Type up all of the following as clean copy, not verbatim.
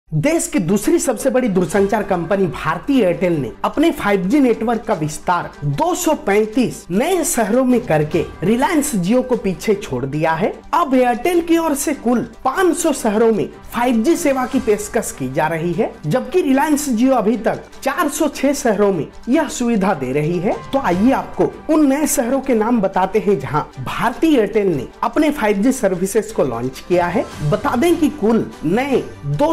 देश की दूसरी सबसे बड़ी दूरसंचार कंपनी भारती एयरटेल ने अपने 5G नेटवर्क का विस्तार 235 नए शहरों में करके रिलायंस जियो को पीछे छोड़ दिया है। अब एयरटेल की ओर से कुल 500 शहरों में 5G सेवा की पेशकश की जा रही है, जबकि रिलायंस जियो अभी तक 406 शहरों में यह सुविधा दे रही है। तो आइए आपको उन नए शहरों के नाम बताते हैं जहां भारती एयरटेल ने अपने 5G सर्विसेज को लॉन्च किया है। बता दें कि कुल नए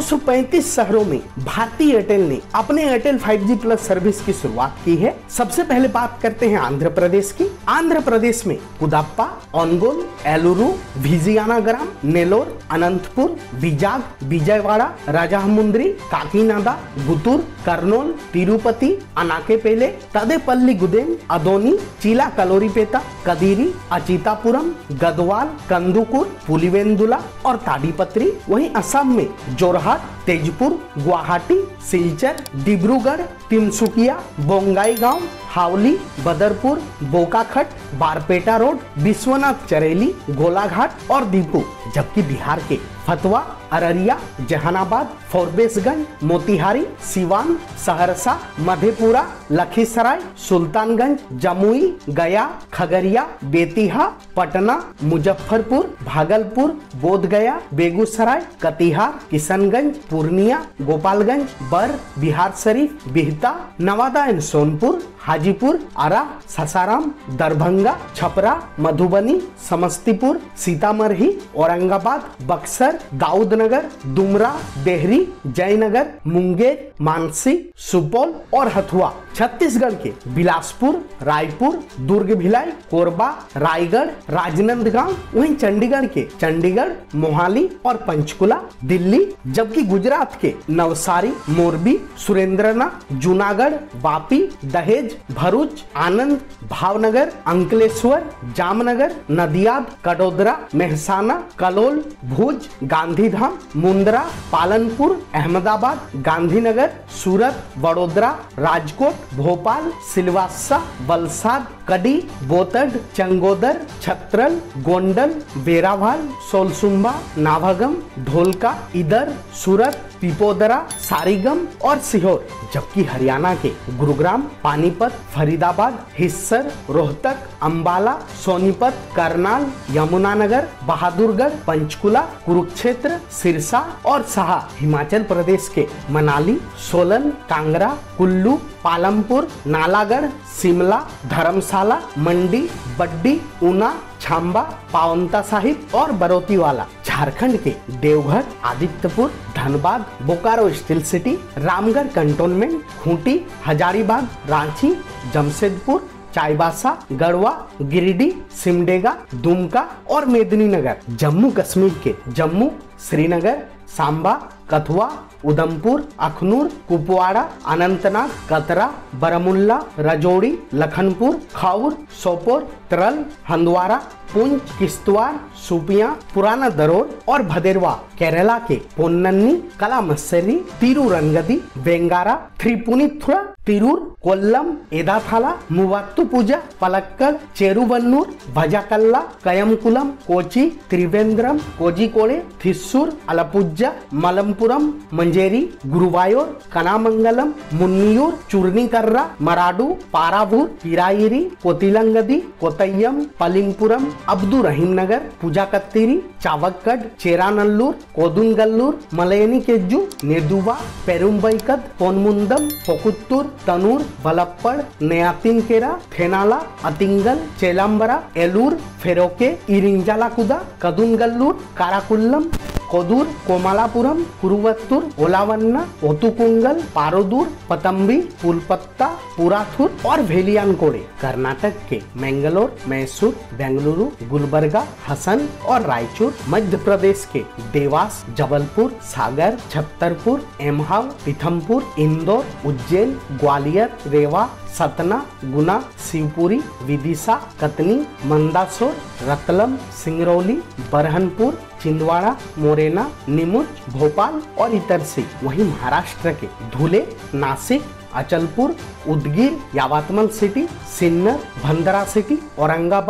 235 शहरों में भारती एयरटेल ने अपने एयरटेल 5G प्लस सर्विस की शुरुआत की है। सबसे पहले बात करते हैं आंध्र प्रदेश की। आंध्र प्रदेश में कुदाप्पा, ओनगोल, एलुरु, विजयनगरम, नेल्लोर, अनंतपुर, विजाग, विजयवाड़ा, राजामुंद्री, काकीनाडा, गुंटूर, कर्नूल, तिरुपति, अनाकेपेले, तदेपल्ली गुदेन, अदोनी, चीला कलोरीपेटा, कदीरी, अचितापुरम, गदवाल, कंदुकुर, पुलिवेंदुला और ताडीपत्री। वहीं असम में जोरहाट, तेजपुर, गुवाहाटी, सिलचर, डिब्रूगढ़, तिनसुकिया, बोंगाईगांव, हावली, बदरपुर, बोकाखट, बारपेटा रोड, विश्वनाथ चरेली, गोलाघाट और दीपू। जबकि बिहार के फतवा, अररिया, जहानाबाद, फॉरबिसगंज, मोतिहारी, सिवान, सहरसा, मधेपुरा, लखीसराय, सुल्तानगंज, जमुई, गया, खगड़िया, बेतिहा, पटना, मुजफ्फरपुर, भागलपुर, बोधगया, बेगूसराय, कटिहार, किशनगंज, पूर्णिया, गोपालगंज, बर, बिहार शरीफ, बिहता, नवादा एंड सोनपुर, हाजीपुर, आरा, सासाराम, दरभंगा, छपरा, मधुबनी, समस्तीपुर, सीतामढ़ी, औरंगाबाद, बक्सर, दाऊदनगर, दुमरा, देहरी, जयनगर, मुंगेर, मानसी, सुपौल और हथुआ। छत्तीसगढ़ के बिलासपुर, रायपुर, दुर्ग भिलाई, कोरबा, रायगढ़, राजनांदगांव। वहीं चंडीगढ़ के चंडीगढ़, मोहाली और पंचकुला। दिल्ली, जबकि गुजरात के नवसारी, मोरबी, सुरेंद्रनाथ, जूनागढ़, वापी, दहेज, भरूच, आनंद, भावनगर, अंकलेश्वर, जामनगर, नदियाद, कडोदरा, मेहसाना, कलोल, भुज, गांधीधाम, मुंद्रा, पालनपुर, अहमदाबाद, गांधीनगर, सूरत, वडोदरा, राजकोट, भोपाल, सिलवासा, वलसाड, कडी, बोतड, चंगोदर, छत्रल, गोंडल, वेरावाल, सोलसुम्बा, नाभागम, ढोलका, इदर, सूरत, पिपोदरा, सारीगम और सीहोर। जबकि हरियाणा के गुरुग्राम, पानीपत, फरीदाबाद, हिस्सर, रोहतक, अंबाला, सोनीपत, करनाल, यमुनानगर, बहादुरगढ़, पंचकुला, कुरुक्षेत्र, सिरसा और साहा। हिमाचल प्रदेश के मनाली, सोलन, कांगड़ा, कुल्लू, पालमपुर, नालागढ़, शिमला, धर्मशाला, मंडी, बड्डी, ऊना, छाम्बा, पावंता साहिब और बरोतीवाला। झारखंड के Deoghar, Adityapur, Dhanbad, Bokaro Steel City, Ramgarh Cantonment, Khunti, Hazaribagh, Ranchi, Jamshedpur, Chaibasa, Garhwa, Giridih, Simdega, Dumka और मेदिनीनगर। जम्मू कश्मीर के जम्मू, श्रीनगर, सांबा, कथुआ, उधमपुर, अखनूर, कुपवाड़ा, अनंतनाग, कतरा, बारामूला, राजौरी, लखनपुर, खाउर, सोपोर, तरल, हंदवाड़ा, पुंछ, किश्तवाड़, शोपियां, पुराना दरोर और भदेरवा। केरला के पोन्ननी, कलामसरी, तिरुरंगदी, वेंगारा, त्रिपुनिथुरा, तिरूर, कोल्लम, एदाथाला, मुवात्तुपुजा, पलक्कड़, चेरुवन्नूर, भजाकल्ला, कयमकुलम, कोची, त्रिवेंद्रम, कोजिकोड़े, थिस्सूर, अलपुजा, मलमपुरम, मंजेरी, गुरुवायूर, कनामंगलम, मुन्नियूर, चूर्नीकर्रा, मराडू, पारावूर, पिरायिरी, कोतिलंगदी, कोतयम, पलिंगपुरम, अब्दुल रहीम नगर, पूजाकत्तीरी, चावक्कड, चेरानल्लूर, कोदुंगल्लूर, मलयनी केज्जू, नेदुवा, पेरुम्बईकद, पोनमुंदम, पोकुत्तूर, तनूर, वलप्पड़, नयातिनकेरा, थेनाला, अतिंगल, चेलाम्बरा, एलूर, फेरोके, इरिंजालाकुदा, कदुंगल्लूर, काराकुल्लम, कोदूर, कोमलापुरम, कुरुवत्तूर, ओलावन्ना, ओतुकुंगल, पारोदूर, पतंबी, पुलपत्ता, पुराथुर और भेलियानकोड़े। कर्नाटक के मैंगलोर, मैसूर, बेंगलुरु, गुलबर्गा, हसन और रायचूर। मध्य प्रदेश के देवास, जबलपुर, सागर, छतरपुर, एमहाव, पीथमपुर, इंदौर, उज्जैन, ग्वालियर, रेवा, सतना, गुना, शिवपुरी, विदिशा, कतनी, मंदसौर, रतलम, सिंगरौली, बरहनपुर, छिंदवाड़ा, मोरेना, नीमुच, भोपाल और इतरसी। वहीं महाराष्ट्र के Dhule, Nashik, Achalpur, Udgir, Yavatmal City, Sinnar, Bhandara City, Aurangabad,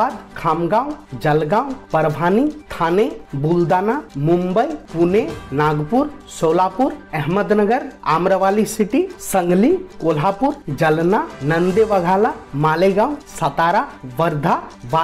Khamgaon, Jalgaon, Parbhani, Thane, Buldhana, Mumbai, Pune, Nagpur, Solapur, Ahmednagar, Amravati City, Sangli, Kolhapur, Jalna, Nanded Waghala, Malegaon, Satara, Wardha,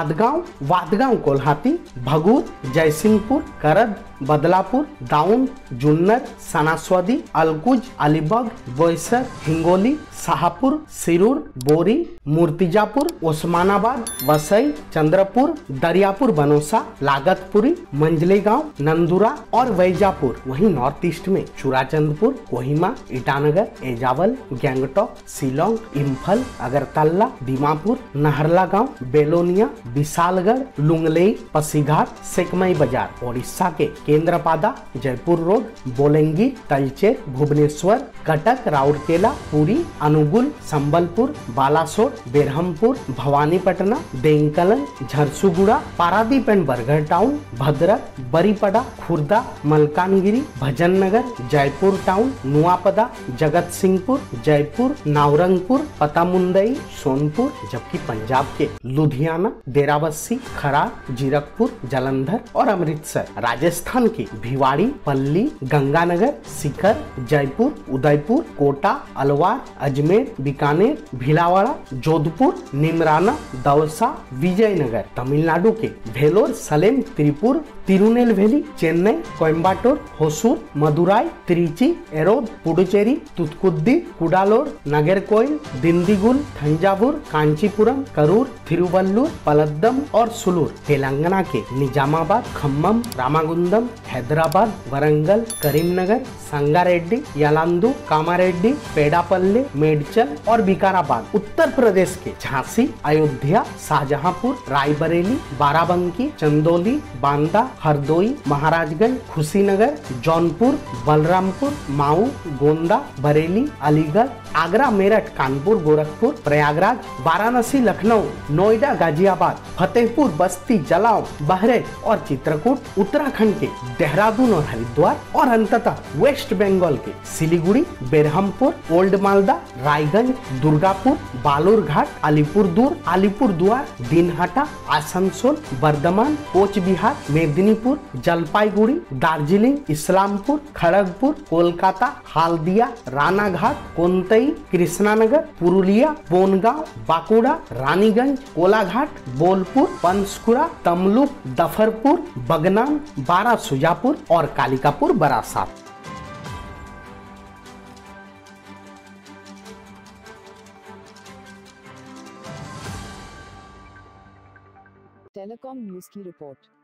Wadgaon Kolhati, Bhagur, Jaysingpur, Karad, Badlapur, दाऊन, Junnar, सनासवदी, अलकुज, Alibag, Boisar, Hingoli, Shahpur, Sirur, बोरी, मूर्तिजापुर, ओस्मानाबाद, वसई, चंद्रपुर, दरियापुर बनोसा, लागतपुरी, मंजलेगांव, नंदुरा और वैजापुर। वहीं नॉर्थ ईस्ट में चुराचंदपुर, कोहिमा, ईटानगर, एजावल, गैंगटॉक, शिलोंग, इम्फल, अगरतला, दीमापुर, नहरलागांव, बेलोनिया, विशालगढ़, लुंगलेई, पासीघाट, सेकमई बाजार। ओडिशा के केंद्रपादा, Jeypore road, Bolangir, Talcher, Bhubaneswar, Cuttack, Rourkela, Puri, Angul, Sambalpur, Balasore, Berhampur, Bhawanipatna, Dhenkanal, Jharsuguda, Paradip and Bargarh town, Bhadrak, Baripada, Khurda, Malkangiri, Bhanjanagar, Jeypore town, Nuapada, Jagatsinghpur, Jaipur, नावरंगपुर, पतामुंदई, Sonpur. जबकि पंजाब के लुधियाना, डेराबस्सी, खरार, जीरकपुर, जालंधर और अमृतसर। राजस्थान के भिवाड़ी, पल्ली, गंगानगर, सीकर, जयपुर, उदयपुर, कोटा, अलवार, अजमेर, बीकानेर, भीलवाड़ा, जोधपुर, निमराना, दौसा, विजयनगर। तमिलनाडु के वेलोर, सलेम, त्रिपुर, तिरुनेलवेली, चेन्नई, कोयम्बटूर, होसूर, मदुराई, त्रिची, एरोद, पुडुचेरी, तुतकुदी, कुडालोर, नागरकोइल, दिंडीगुल, थंजावुर, कांचीपुरम, करूर, तिरुवल्लुर, पलद्दम और सुलूर। तेलंगाना के निजामाबाद, खम्मम, रामागुंडम, हैदराबाद, वरंगल, करीमनगर, संगारेड्डी, यलांदू, कामारेड्डी, पेडापल्ले, मेडचल और विकाराबाद। उत्तर प्रदेश के झांसी, अयोध्या, शाहजहांपुर, रायबरेली, बाराबंकी, चंदौली, बांदा, हरदोई, महाराजगंज, कुशीनगर, जौनपुर, बलरामपुर, माऊ, गोंदा, बरेली, अलीगढ़, आगरा, मेरठ, कानपुर, गोरखपुर, प्रयागराज, वाराणसी, लखनऊ, नोएडा, गाजियाबाद, फतेहपुर, बस्ती, जलाव, बहरेच और चित्रकूट। उत्तराखंड के देहरादून और हरिद्वार और अंततः वेस्ट बंगाल के सिलीगुड़ी, बेरहमपुर, ओल्ड मालदा, रायगंज, दुर्गापुर, बालूरघाट, अलीपुरदुआर, दिनहाटा, आसनसोल, बर्धमान, कोच बिहार, मेदिनीपुर, जलपाईगुड़ी, दार्जिलिंग, इस्लामपुर, खड़गपुर, कोलकाता, हाल्दिया, रानाघाट, कोंतई, कृष्णानगर, पुरुलिया, बोनगांव, बांकुड़ा, रानीगंज, कोलाघाट, बोलपुर, पंसकुरा, तमलुक, दफरपुर, बगनान, बारा सुजापुर और कालिकापुर बरासात। टेलीकॉम न्यूज की रिपोर्ट।